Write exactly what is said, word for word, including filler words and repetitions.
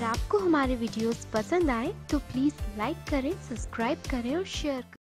आपको हमारे वीडियोस पसंद आए तो प्लीज़ लाइक करें, सब्सक्राइब करें और शेयर करें।